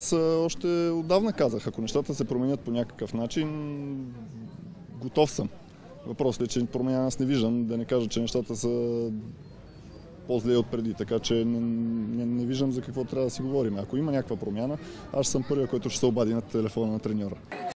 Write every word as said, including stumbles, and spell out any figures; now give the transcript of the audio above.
Аз още отдавна казах, ако нещата се променят по някакъв начин, готов съм. Въпросът е, че промяна аз не виждам, да не кажа, че нещата са по-зле от преди, така че не, не, не виждам за какво трябва да си говорим. Ако има някаква промяна, аз съм първият, който ще се обади на телефона на треньора.